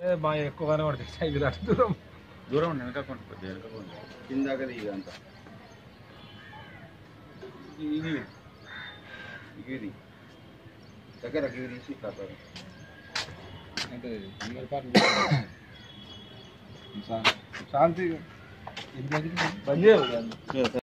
బాగా ఎక్కువగానే పడుతుంది 5 గంటల దూరం దూరం ఉండి వెనకపోండి కొద్దిగా వెనకపోండి కిందాక దిగంత ఇది ఇది దగ్గర గిరి తీసి కాపాడు అంటే శాంతి బంద్ చేయాలి